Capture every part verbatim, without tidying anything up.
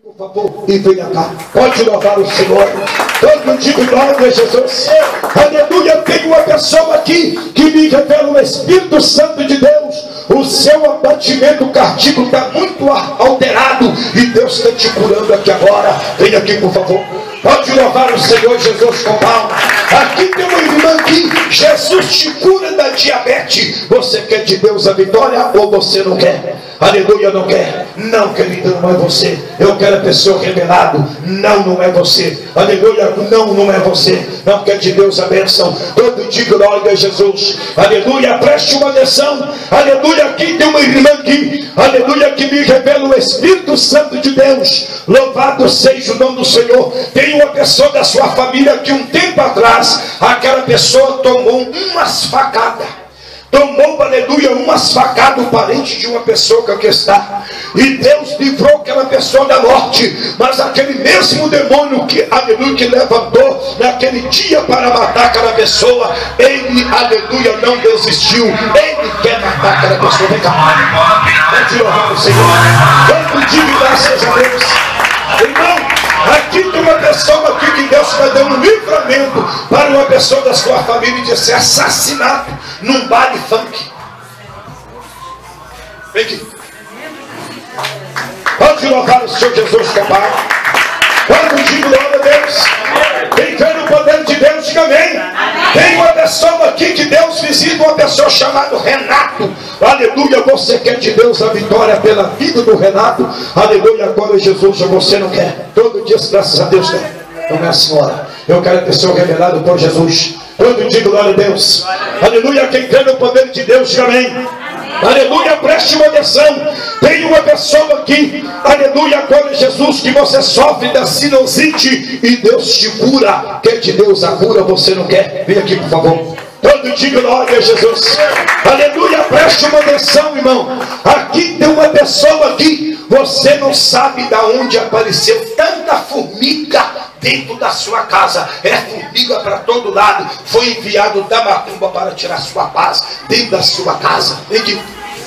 Por favor, e venha cá. Pode louvar o Senhor. Todo dia, glória a Jesus. Aleluia. Tem uma pessoa aqui que me revela o Espírito Santo de Deus. O seu abatimento cardíaco está muito alterado e Deus está te curando aqui agora. Venha aqui, por favor. Pode louvar o Senhor Jesus com palma. Aqui tem uma irmã aqui. Jesus te cura da diabetes. Você quer de Deus a vitória ou você não quer? Aleluia, não quer? Não, querida, não é você. Eu quero a pessoa revelada. Não, não é você. Aleluia, não, não é você. Não quer de Deus a bênção. Todo dia, glória a Jesus. Aleluia, preste uma atenção. Aleluia, aqui tem uma irmã aqui. Aleluia, que me revela o Espírito Santo de Deus. Louvado seja o nome do Senhor. Tem uma pessoa da sua família que um tempo atrás, aquela pessoa tomou umas facadas. Tomou, aleluia, umas facadas, o parente de uma pessoa que aqui está. E Deus livrou aquela pessoa da morte. Mas aquele mesmo demônio que, aleluia, que levantou naquele dia para matar aquela pessoa, ele, aleluia, não desistiu. Ele quer matar aquela pessoa. Vem cá. Vem louvar o Senhor. Vamos dizer graças a Deus. Irmão, aqui tem uma pessoa aqui que Deus está dando um livramento para uma pessoa da sua família de ser assassinado num baile funk. Vem aqui. Pode louvar o Senhor Jesus com Pai. Quando digo glória a Deus, quem crê no poder de Deus, diga amém. Tem uma pessoa aqui que Deus visita, uma pessoa chamada Renato. Aleluia, você quer de Deus a vitória pela vida do Renato. Aleluia, agora Jesus, você não quer. Todo dia, graças a Deus, quer. Não é a senhora. Eu quero a pessoa revelada por Jesus. Quando digo glória a Deus, aleluia, quem crê no poder de Deus, diga amém. Aleluia, preste uma atenção. Tem uma pessoa aqui, aleluia, agora Jesus, que você sofre da sinusite e Deus te cura. Quer de Deus a cura, você não quer? Vem aqui, por favor. Todo dia, glória a Jesus. Aleluia, preste uma atenção, irmão. Aqui tem uma pessoa aqui, você não sabe de onde apareceu tanta formiga dentro da sua casa. É formiga para todo lado. Foi enviado da macumba para tirar sua paz dentro da sua casa. Vem.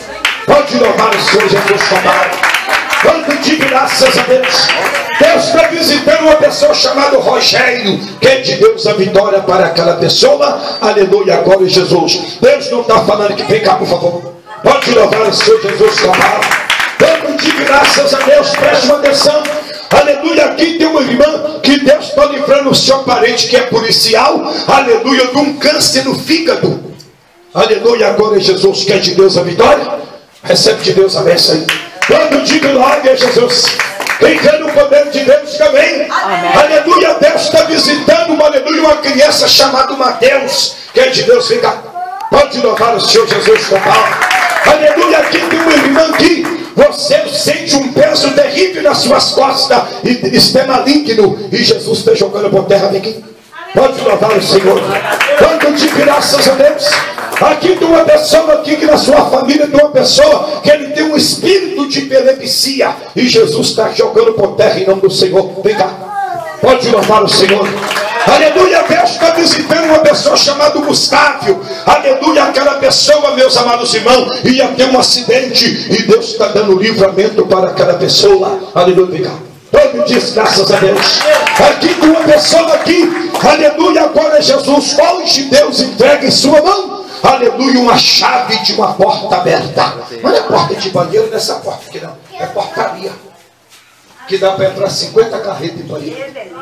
Pode louvar o Senhor Jesus com Pai. Quando digo graças a Deus, Deus está visitando uma pessoa chamada Rogério. Quer de Deus a vitória para aquela pessoa. Aleluia, agora Jesus. Deus não está falando que vem cá, por favor. Pode louvar o Senhor Jesus com Pai. Quando digo graças a Deus, preste uma atenção. Aleluia, aqui tem uma irmã que Deus está livrando o seu parente que é policial. Aleluia, de um câncer no fígado. Aleluia, agora Jesus. Quer de Deus a vitória? Recebe de Deus a bênção aí. Quando digo glória a Jesus, quem crê no poder de Deus também. Amém. Aleluia, Deus está visitando uma, aleluia, uma criança chamada Mateus. Quer de Deus, fica. Pode louvar o Senhor Jesus com Paulo. Aleluia, aqui tem uma irmã aqui. Você sente um peso terrível nas suas costas e está maligno, e Jesus está jogando por terra. Vem aqui. Pode louvar o Senhor. Quando de graças a Deus. Aqui tem uma pessoa aqui que na sua família tem uma pessoa que ele tem um espírito de epilepsia, e Jesus está jogando por terra em nome do Senhor. Vem cá. Pode louvar o Senhor. Aleluia, Deus está visitando uma pessoa chamada Gustavo. Aleluia, aquela pessoa, meus amados irmãos, ia ter um acidente e Deus está dando livramento para aquela pessoa. Aleluia, vem cá. Todo dia, graças a Deus. Aqui tem uma pessoa aqui. Aleluia, agora Jesus. Hoje Deus entrega em sua mão, aleluia, uma chave de uma porta aberta. Não é porta de banheiro, não é essa porta aqui não. É portaria. Que dá para entrar cinquenta carretas em banheiro.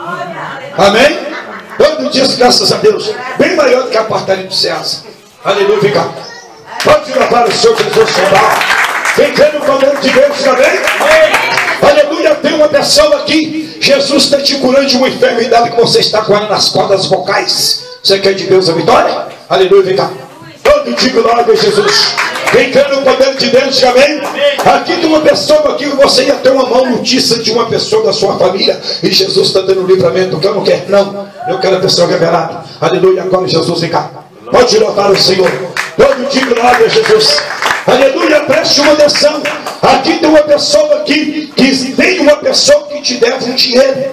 Amém? Todo dia, graças a Deus. Bem maior do que a portaria do Ceasa. Aleluia, vem cá. Pode louvar o Senhor Jesus com Pai. Quem crê no poder de Deus também? Aleluia, tem uma pessoa aqui. Jesus está te curando de uma enfermidade que você está com ela nas cordas vocais. Você quer de Deus a vitória? Aleluia, vem cá. Todo dia, glória a Jesus. Quem crê no poder de Deus, amém? Aqui tem uma pessoa aqui, você ia ter uma mão notícia de uma pessoa da sua família, e Jesus está dando livramento. Que eu não quero, não. Eu quero a pessoa revelada. Aleluia, agora Jesus, vem cá. Pode louvar o Senhor. Todo dia, glória a Jesus. Aleluia, preste uma atenção. Aqui tem uma pessoa aqui, que tem uma pessoa que te deve um dinheiro.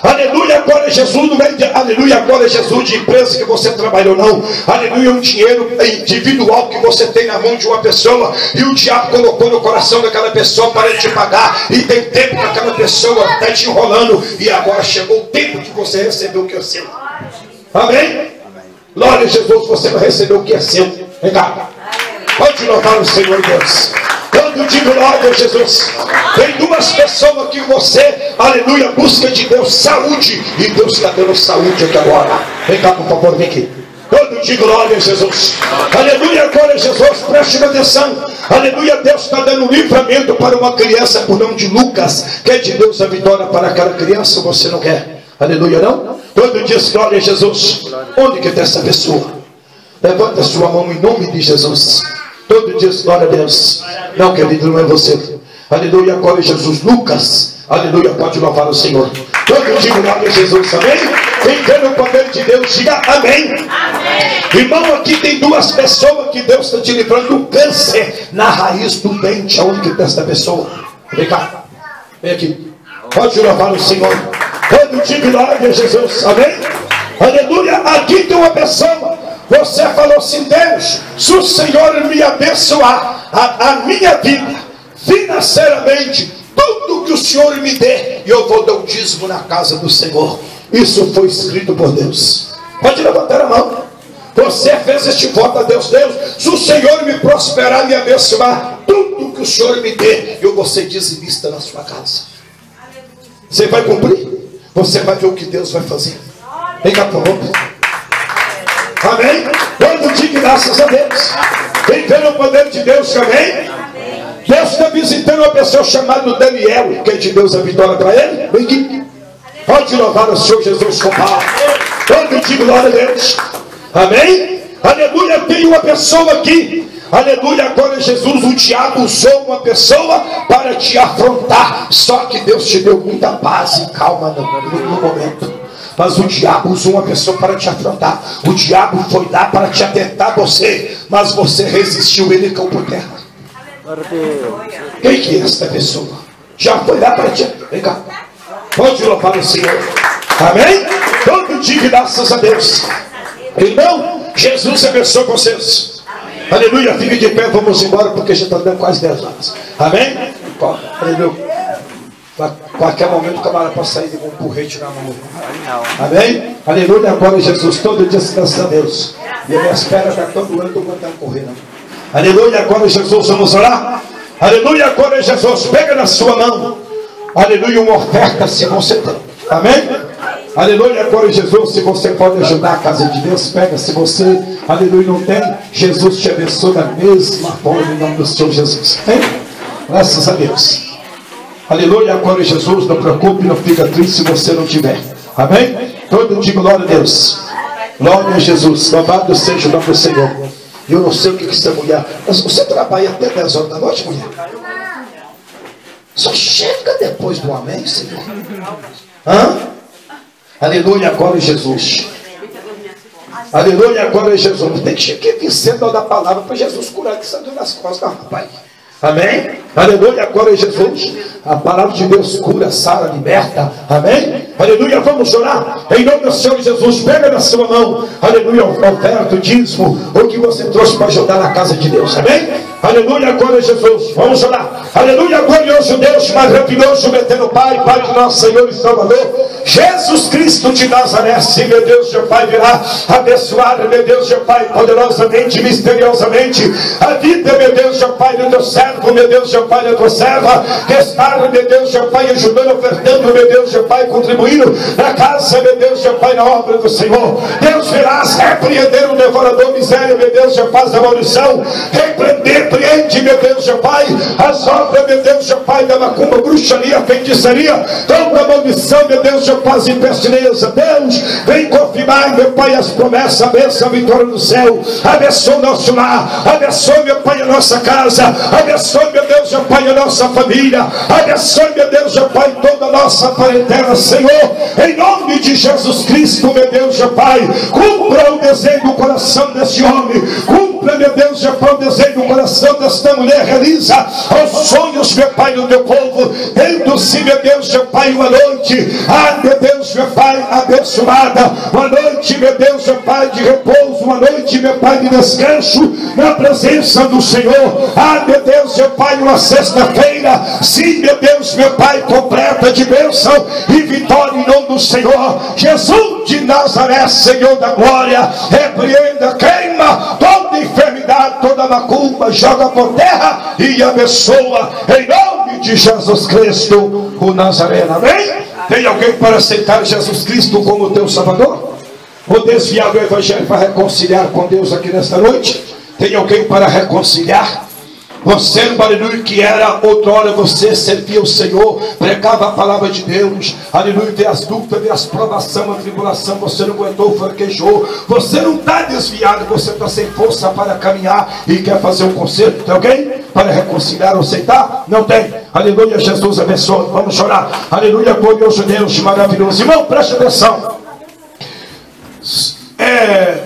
Aleluia, glória a Jesus, no meio de, aleluia, glória a Jesus, de empresa que você trabalhou, não. Aleluia, um dinheiro individual que você tem na mão de uma pessoa e o diabo colocou no coração daquela pessoa para te pagar, e tem tempo que aquela pessoa está te enrolando, e agora chegou o tempo que você recebeu o que é seu. Amém? Glória a Jesus, você vai receber o que é seu. Vem cá. Pode louvar o Senhor Deus. Quando digo glória a Jesus, tem duas pessoas que você, aleluia, busca de Deus saúde, e Deus está dando saúde aqui agora. Vem cá, por favor, vem aqui. Quando digo glória a Jesus, aleluia, glória a Jesus, preste atenção. Aleluia, Deus está dando livramento para uma criança por nome de Lucas. Quer de Deus a vitória para aquela criança, você não quer? Aleluia, não? Quando diz glória a Jesus, onde que está essa pessoa? Levanta a sua mão em nome de Jesus. Todo diz glória a Deus. Não, querido, não é você. Aleluia, glória a Jesus. Lucas, aleluia, pode louvar o Senhor. Todo diz glória a Jesus, amém? Quem crê no poder de Deus, diga amém. Amém. Irmão, aqui tem duas pessoas que Deus está te livrando do câncer na raiz do dente. Aonde que está essa pessoa? Vem cá, vem aqui. Pode louvar o Senhor. Todo diz glória a Jesus, amém? Aleluia, aqui tem uma pessoa. Você falou assim: Deus, se o Senhor me abençoar a, a minha vida financeiramente, tudo que o Senhor me dê, eu vou dar o dízimo na casa do Senhor. Isso foi escrito por Deus. Pode levantar a mão. Você fez este voto a Deus: Deus, se o Senhor me prosperar, me abençoar, tudo que o Senhor me dê, eu vou ser dizimista na sua casa. Você vai cumprir? Você vai ver o que Deus vai fazer. Vem cá, por favor. Amém? Quando diga graças a Deus. Quem vê no poder de Deus, amém? Deus está visitando uma pessoa chamada Daniel. Quem de Deus a vitória para ele? Vem aqui. Pode louvar o Senhor Jesus com palavra. Quando diga glória a Deus, amém? Aleluia, tem uma pessoa aqui. Aleluia, agora Jesus, o diabo usou uma pessoa para te afrontar. Só que Deus te deu muita paz e calma no, no, no momento. Mas o diabo usou uma pessoa para te afrontar. O diabo foi lá para te atentar você, mas você resistiu, ele caiu por terra. Quem que é esta pessoa? Já foi lá para te... Vem cá. Pode louvar o Senhor. Amém? Todo dia, graças a Deus. Irmão, Jesus abençoe vocês. Aleluia, fique de pé, vamos embora, porque já está dando quase dez horas. Amém? Aleluia. Qualquer momento o camarada pode sair com um porrete na mão. Amém? Aleluia, agora Jesus, todo dia se graças a Deus. E a minha espera está tão doendo, estou aguentando correr, não. Aleluia, agora Jesus, vamos orar? Aleluia, agora Jesus, pega na sua mão. Aleluia, uma oferta se você tem. Amém? Aleluia, agora Jesus, se você pode ajudar a casa de Deus, pega. Se você, aleluia, não tem, Jesus te abençoe da mesma forma em nome do Senhor Jesus. Amém? Graças a Deus. Aleluia, agora Jesus, não preocupe, não fica triste se você não tiver. Amém? Todo dia, glória a Deus. Glória a Jesus, louvado seja o nome do Senhor. Eu não sei o que que essa mulher... Mas você trabalha até dez horas da noite, mulher? Só chega depois do amém, Senhor. Hã? Aleluia, agora Jesus. Aleluia, agora Jesus. Tem que chegar aqui cedo da palavra para Jesus curar que sangue nas costas, rapaz. Amém? Aleluia, glória a Jesus. A palavra de Deus cura, sara, liberta. Amém? Aleluia, vamos orar. Em nome do Senhor Jesus, pega na sua mão. Aleluia, oferta, o dízimo, o que você trouxe para ajudar na casa de Deus. Amém? Aleluia, glória a Jesus. Vamos orar. Aleluia, glorioso Deus, maravilhoso, eterno Pai, Pai de nosso Senhor e Salvador, Jesus Cristo de Nazaré. Sim, meu Deus, meu Pai, virá abençoar, meu Deus, meu Pai, poderosamente, misteriosamente, a vida, meu Deus, meu Pai, do teu servo, meu Deus, meu Pai, da tua serva, que está, meu Deus, meu Pai, ajudando, ofertando, meu Deus, meu Pai, contribuindo na casa, meu Deus, meu Pai, na obra do Senhor. Deus, virás repreender o devorador, miséria, meu Deus, meu Pai, da maldição, repreender, repreende, meu Deus, meu Pai, as obras, meu Deus, meu Pai, da macumba, bruxaria, feitiçaria, toda maldição, meu Deus, meu Pai, e pestilência. Deus, vem confirmar, meu Pai, as promessas, a bênção, a vitória do céu. Abençoe o nosso lar, abençoe, meu Pai, a nossa casa, abençoe, meu Deus, meu Pai, a nossa família, abençoe, meu Deus, meu Pai, toda a nossa parentela, Senhor, em nome de Jesus Cristo, meu Deus, meu Pai, cumpra o desejo do coração desse homem, cumpra, meu Deus, meu Pai, o desejo do coração oração desta mulher realiza os sonhos, meu Pai, do teu povo. Tendo-se, meu Deus, meu Pai, uma noite, ah, meu Deus, meu Pai, abençoada, uma noite, meu Deus, meu Pai, de repouso, uma noite, meu Pai, de descanso na presença do Senhor. Ah, meu Deus, meu Pai, uma sexta-feira, sim, meu Deus, meu Pai, completa de bênção e vitória em nome do Senhor. Jesus de Nazaré, Senhor da glória, repreenda, queima toda enfermidade, toda macumba, joga por terra e abençoa em nome de Jesus Cristo, o Nazareno. Amém? Tem alguém para aceitar Jesus Cristo como teu Salvador? Ou desviar do Evangelho para reconciliar com Deus aqui nesta noite? Tem alguém para reconciliar? Você, aleluia, que era outrora, você servia o Senhor, pregava a palavra de Deus, aleluia, vê as dúvidas, vê as provações, a tribulação, você não aguentou, fraquejou, você não está desviado, você está sem força para caminhar e quer fazer um conserto. Tem alguém para reconciliar ou aceitar? Não tem. Aleluia, Jesus abençoe. Vamos chorar. Aleluia, glorioso Deus, maravilhoso. Irmão, preste atenção. É...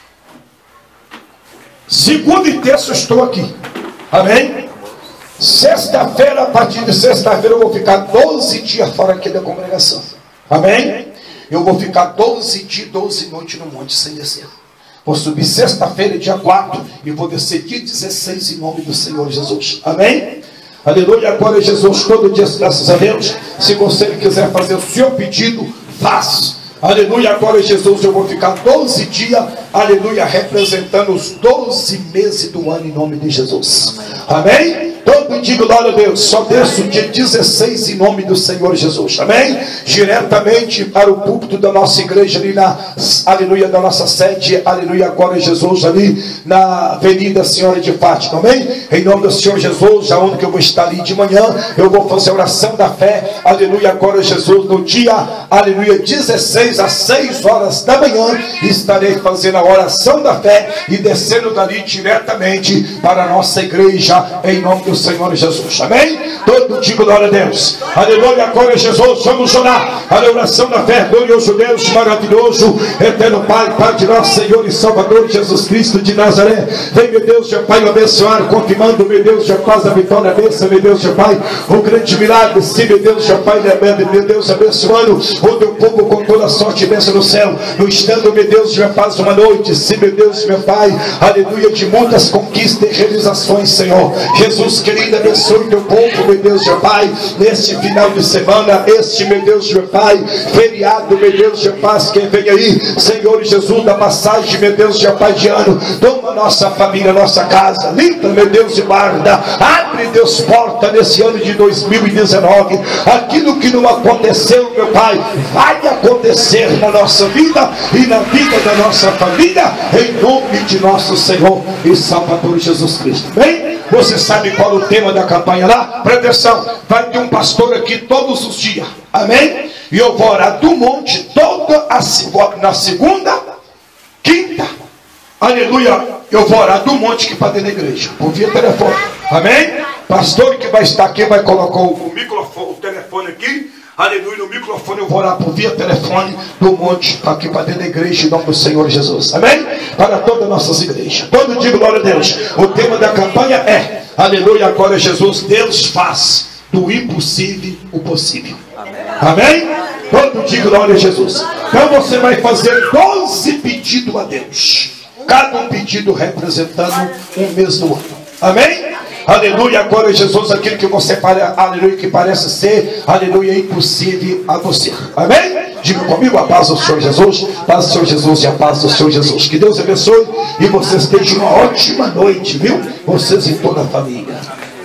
Segunda e terça eu estou aqui. Amém? Sexta-feira, a partir de sexta-feira eu vou ficar doze dias fora aqui da congregação. Amém? Eu vou ficar doze dias, doze noites no monte sem descer. Vou subir sexta-feira, dia quatro, e vou descer dia dezesseis em nome do Senhor Jesus. Amém? Aleluia, agora Jesus, todo dia, graças a Deus. Se você quiser fazer o seu pedido, faz. Aleluia, agora Jesus, eu vou ficar doze dias, aleluia, representando os doze meses do ano em nome de Jesus. Amém? Todo dia, glória a Deus, só desço dia dezesseis em nome do Senhor Jesus. Amém? Diretamente para o púlpito da nossa igreja ali na, aleluia, da nossa sede, aleluia, agora Jesus, ali na Avenida Senhora de Fátima. Amém? Em nome do Senhor Jesus, aonde que eu vou estar ali de manhã, eu vou fazer a oração da fé, aleluia, agora Jesus, no dia, aleluia, dezesseis às seis horas da manhã, estarei fazendo a oração da fé e descendo dali diretamente para a nossa igreja, em nome do Senhor Jesus. Amém? Todo dia, glória a Deus. Aleluia, agora Jesus, vamos orar a oração da fé. Glorioso Deus, maravilhoso, eterno Pai, Pai de nosso Senhor e Salvador Jesus Cristo de Nazaré. Vem, meu Deus, meu Pai, abençoar, confirmando, meu Deus, já faz a vitória, a bênção, meu Deus, meu Pai, o grande milagre, sim, meu Deus, meu Pai, meu Deus, abençoando o teu povo com toda a sorte e bênção no céu, no estando, meu Deus, já faz uma noite, sim, meu Deus, meu Pai, aleluia, de muitas conquistas e realizações, Senhor. Jesus querido, abençoe teu povo, meu Deus, meu Pai, neste final de semana, este, meu Deus, meu Pai, feriado, meu Deus, meu Pai, quem vem aí, Senhor Jesus, da passagem, meu Deus, meu Pai, de ano, toma nossa família, nossa casa, limpa, meu Deus, e guarda, abre, Deus, porta nesse ano de dois mil e dezenove, aquilo que não aconteceu, meu Pai, vai acontecer na nossa vida e na vida da nossa família, em nome de nosso Senhor e Salvador Jesus Cristo. Bem? Você sabe qual é o tema da campanha lá? Presta atenção, vai ter um pastor aqui todos os dias, amém? E eu vou orar do monte toda a, na segunda, quinta, aleluia, eu vou orar do monte aqui para dentro da igreja, por via telefone, amém? Pastor que vai estar aqui vai colocar o microfone, o telefone aqui, aleluia, no microfone eu vou orar por via telefone do monte aqui para dentro da igreja em nome do Senhor Jesus, amém? Para todas as nossas igrejas, todo dia, glória a Deus. O tema da campanha é, aleluia, agora Jesus, Deus faz do impossível o possível, amém? Todo dia, glória a Jesus. Então você vai fazer doze pedidos a Deus, cada um pedido representando um mês do ano, amém? Aleluia, agora Jesus, aquilo que você para, aleluia, que parece ser, aleluia, impossível a você, amém? Diga comigo, a paz do Senhor Jesus, a paz do Senhor Jesus e a paz do Senhor Jesus. Que Deus abençoe e vocês tenham uma ótima noite, viu? Vocês e toda a família.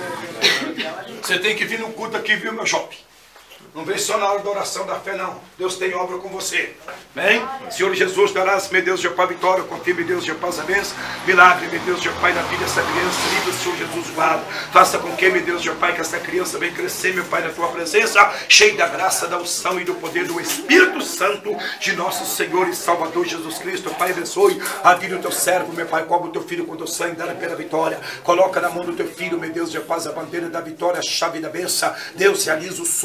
Você tem que vir no culto aqui, viu, meu jovem? Não vem só na hora da oração da fé, não. Deus tem obra com você. Amém? Senhor Jesus, darás, meu Deus, meu Pai, vitória. Confia, meu Deus, meu Pai, a bênção. Milagre, meu Deus, meu Pai, na vida dessa criança. Livre, Senhor Jesus, guarda. Faça com que, meu Deus, meu Pai, que essa criança venha crescer, meu Pai, na tua presença, cheio da graça, da unção e do poder do Espírito Santo de nosso Senhor e Salvador Jesus Cristo. Pai, abençoe a vida do teu servo, meu Pai. Cobre o teu filho com teu sangue, dá pela vitória. Coloca na mão do teu filho, meu Deus, meu Pai, a bandeira da vitória, a chave da bênção. Deus, realiza o sonho deste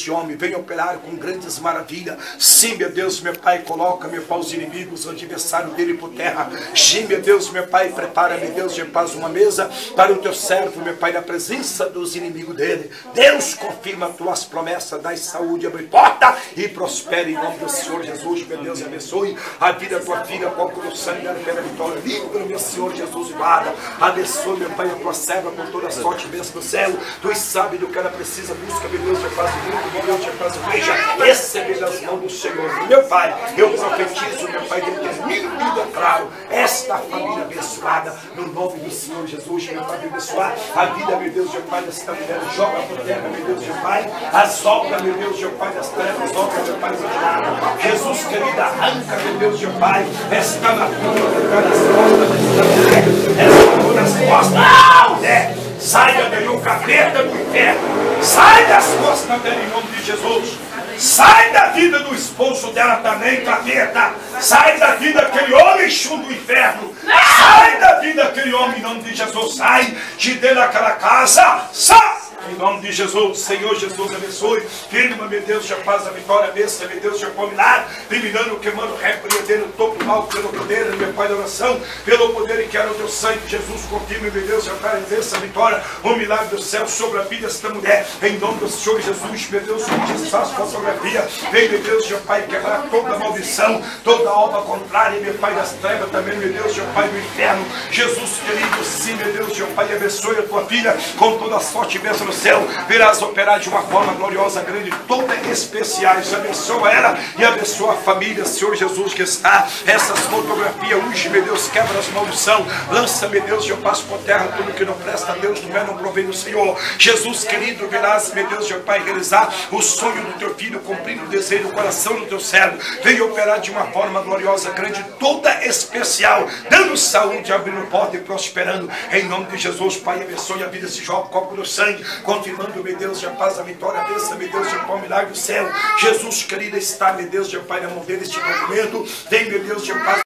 esse homem, venha operar com grandes maravilhas. Sim, meu Deus, meu Pai, coloca, meu Pai, os inimigos, o adversário dele por terra. Sim, meu Deus, meu Pai, prepara, meu Deus, de paz, uma mesa para o teu servo, meu Pai, na presença dos inimigos dele. Deus, confirma as tuas promessas, dai saúde, abre porta e prospere em nome do Senhor Jesus, meu Deus, abençoe a vida da tua filha, qual o sangue da pela vitória, livre, meu Senhor Jesus, guarda, abençoe, meu Pai, a tua serva com toda a sorte, bênção do céu. Tu sabes do que ela precisa, busca, meu Deus, de paz e grupo, meu Deus, de paz e igreja, receber das mãos do Senhor. Meu Pai, eu profetizo, meu Pai, determino e declaro esta família abençoada, no nome do Senhor Jesus, meu Pai, abençoar a vida, meu Deus, meu Pai, desta mulher, joga por terra, meu Deus, meu Pai, as obras, meu Deus, meu Pai, das trevas, obras, meu Pai, das Jesus, querida, arranca, meu Deus, meu Pai, esta amargura nas costas desta mulher, esta amargura nas costas, não, né? Saia daí o capeta do inferno, sai das costas dela em nome de Jesus. Sai da vida do esposo dela também, capeta. Sai da vida daquele homem chum do inferno. Sai da vida daquele homem em nome de Jesus. Sai de dentro daquela casa. Sai! Em nome de Jesus, Senhor Jesus, abençoe. Firma, meu Deus, já faz a vitória, besta, meu Deus, já põe milagre. Terminando, queimando, repreendendo todo o mal pelo poder, meu Pai da oração, pelo poder e quero o teu sangue, Jesus, confirme, meu Deus, já faz essa vitória, o milagre do céu sobre a vida desta mulher. Em nome do Senhor Jesus, meu Deus, desfaz fotografia. Vem, meu Deus, meu Pai, quebrar toda maldição, toda obra contrária, meu Pai das trevas também, meu Deus, meu Pai do inferno. Jesus querido, sim, meu Deus, meu Pai, abençoe a tua filha com toda a sorte e bênção no céu, verás operar de uma forma gloriosa, grande, toda especial. Abençoa ela e abençoa a família, Senhor Jesus, que está essas fotografias. Hoje, meu Deus, quebra as maldição, lança, meu Deus, eu passo por terra tudo que não presta, Deus, não é, não provém do Senhor. Jesus querido, verás, meu Deus, meu Pai, realizar o sonho do teu filho, cumprir o desejo do coração do teu servo. Venha operar de uma forma gloriosa, grande, toda especial, dando saúde, abrindo porta e prosperando. Em nome de Jesus, Pai, abençoe a vida desse jovem, copo do sangue, confirmando, meu Deus, já paz, a vitória, a bênção, meu Deus, já pão, milagre do céu. Jesus querido, está, meu Deus, já Pai, na mão dele este documento. Vem, meu Deus, já paz.